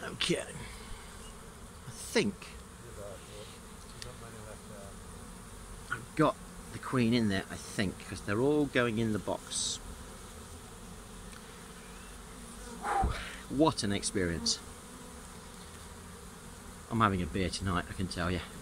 Okay. I think I've got the queen in there, I think, because they're all going in the box. What an experience. I'm having a beer tonight, I can tell you.